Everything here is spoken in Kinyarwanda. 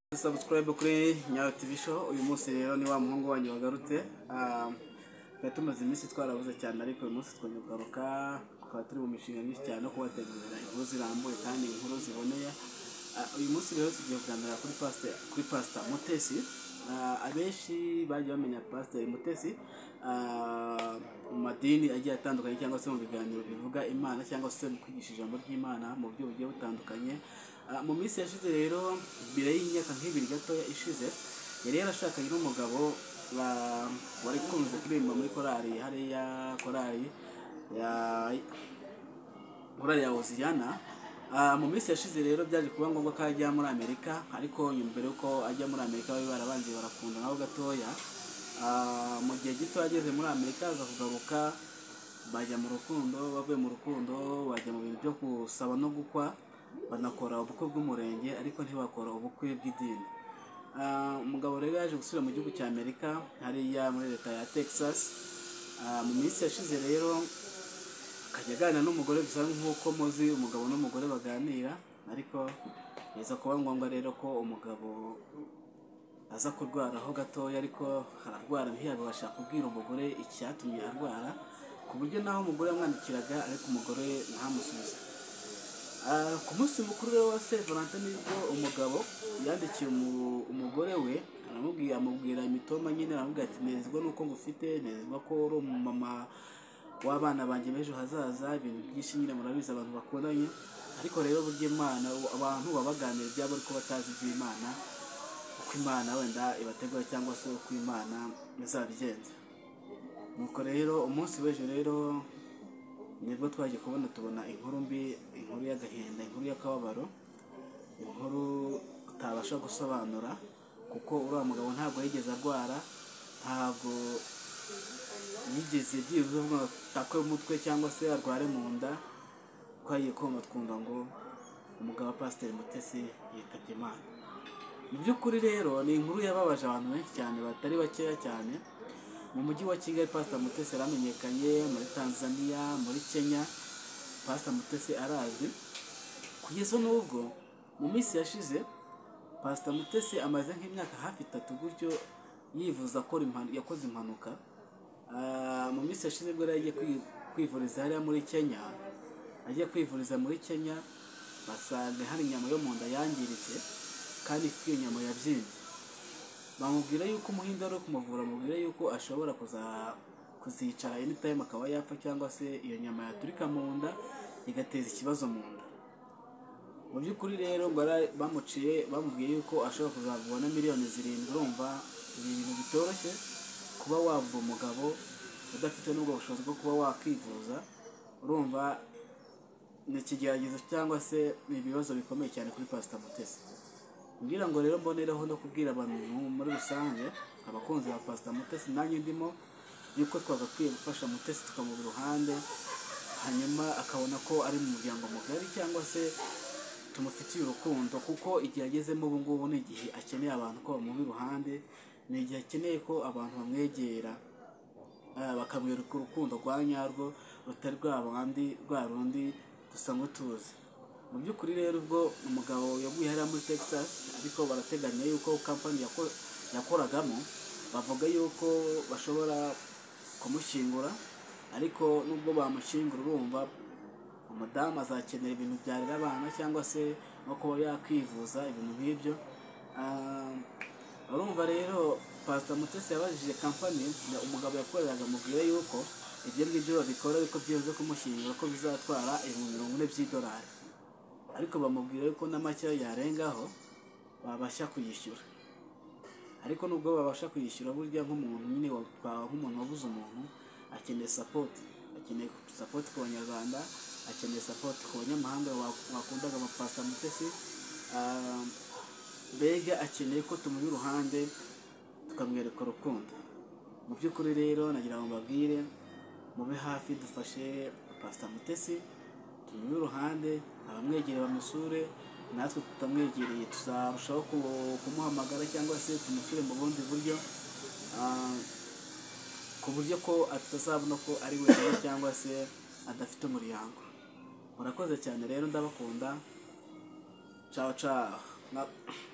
Subscribe kuri Nyayo TV show. Uyu munsi rero ni wa muhungu wanyu wagarutse. Tumaze iminsi twarabuze cyane, ariko uyu munsi twanyugaruka tukaba turi mu mishinga myinshi cyane no kubategurira inkuru zirambuye kandi inkuru ziboneye. Uyu munsi rero tugiye kuganira kuri Pastor Mutesi. Abenshi bagiye bamenya Pastor Mutesi mu madini agiye atandukanye, cyangwa se mu biganiro bivuga Imana, cyangwa se mu kwigisha ijambo ry'Imana mu buryo bugiye butandukanye. Mu minsi yashize rero, mbere y'imyaka nk'ibiri gatoya ishize, yari yarashakanye n'umugabo wari kunze kuririmba muri korali hariya, korali ya Hoziyana. Mu minsi yashize rero byaje kuba ngombwa ko ajya muri Amerika, ariko mbere yuko ajya muri Amerika bari barabanje barakunda naho gatoya. Mu gihe gito ageze muri Amerika aza kugaruka, bajya mu rukundo, bavuye mu rukundo bajya mu bintu byo gusaba no gukwa, banakora ubukwe bw'umurenge ariko ntibakora ubukwe bw'idini. Umugabo rero yaje gusubira mu gihugu cya Amerika hariya muri leta ya Texas. Mu minsi yashize rero akajya aganira n'umugore, bisa nk'uko muzi umugabo n'umugore baganira, ariko biza kuba ngombwa rero ko umugabo aza kurwara ho gatoya, ariko ararwara ntiyabasha kubwira umugore icyatumye arwara, ku buryo naho umugore yamwandikiraga ariko umugore ntamusubize. Ku munsi mukuru rero wa Saint Valentin nibwo umugabo yandikiye umugore we, amubwira imitoma nyine, aramubwira ati nezezwa nuko ngufite, nezezwa ko uri umumama w'abana banjye b'ejo hazaza, ibintu byinshi nyine murabizi abantu bakundanye. Ariko rero burya Imana, abantu babaganira ibyabo ariko batazi iby'Imana, uko Imana wenda ibategura cyangwa se uko Imana izabigenza. Nuko rero umunsi w'ejo rero nibwo twaje tubona inkuru mbi, inkuru y'agahinda, inkuru y'akababaro, inkuru utabasha gusobanura, kuko uriya mugabo ntabwo yigeze arwara, ntabwo yigeze byibuze atakwe umutwe cyangwa se arware mu nda. Twagiye kumva twumva ngo umugabo wa Pastor Mutesi yitabye Imana. Mu by'ukuri rero ni inkuru yababaje abantu benshi cyane, batari bakeya cyane. Mu mujyi wa Kigali Pastor Mutesi yaramenyekanye, muri Tanzania, muri Kenya Pastor Mutesi arazwi, kugeza n'ubwo mu minsi yashize Pastor Mutesi amaze nk'imyaka hafi 3 gutyo yivuza ko yakoze impanuka. Mu minsi yashize bwo yagiye kwivuriza hariya muri Kenya, basanga hari inyama yo mu nda yangiritse kandi iyo nyama yabyimbye. Bamubwira yuko umuhinzi ari kumuvura, amubwira yuko ashobora kuzicara anytime akaba yapfa, cyangwa se iyo nyama yaturika mu nda igateza ikibazo mu nda. Mu by'ukuri rero ngo bamubwiye yuko ashobora kuzavubona miliyoni 7. Urumva ibintu bitoroshye kuba wavura umugabo udafite n'ubwo bushobozi bwo kuba wakwivuza. Urumva ni ikigeragezo cyangwa se ibibazo bikomeye cyane kuri Pastor Mutesi. Ngira ngo rero mbonereho no kubwira abantu muri rusange, abakunzi ba Pastor Mutesi nanjye ndimo, yuko twagakwiye gufasha Mutesi tukamuba iruhande, hanyuma akabona ko ari mu muryango mugari, cyangwa se tumufitiye urukundo, kuko igihe agezemo ubu ngubu ni igihe akeneye abantu ko bamuba iruhande, ni igihe akeneye ko abantu bamwegera bakamwereka urukundo rwa nyarwo, rutari rwa rundi dusanzwe tuzi. Mu by'ukuri rero ubwo umugabo yaguye hariya muri Texas, ariko barateganya yuko company yakoragamo bavuga yuko bashobora kumushyingura, ariko nubwo bamushyingura urumva umudamu azakenera ibintu byarira abana, cyangwa se no kuba yakwivuza ibintu nk'ibyo. Urumva rero Pastor Mutesi yabajije company umugabo yakoreraga, amubwira yuko ibyo ngibyo babikora, ariko byibuze kumushyingura ko bizatwara $40,000, ariko bamubwira yuko na make yarengaho babasha kuyishyura. Ariko nubwo babasha kuyishyura, burya nk'umuntu nyine nk'umuntu wabuze umuntu akeneye support ku Banyarwanda, akeneye support ku banyamahanga wakundaga ama Pastor Mutesi. Mbega akeneye ko tumuba iruhande tukamwereka urukundo. Mu by'ukuri rero nagira ngo mbabwire, mube hafi, dufashe Pastor Mutesi, tumuba iruhande, abamwegereye bamusure, natwe tutamwegereye tuzarushaho kumuhamagara, cyangwa se tumusure mu bundi buryo, ku buryo ko atazabona ko ari wenyine cyangwa se adafite umuryango. Murakoze cyane rero, ndabakunda. Ciao ciao.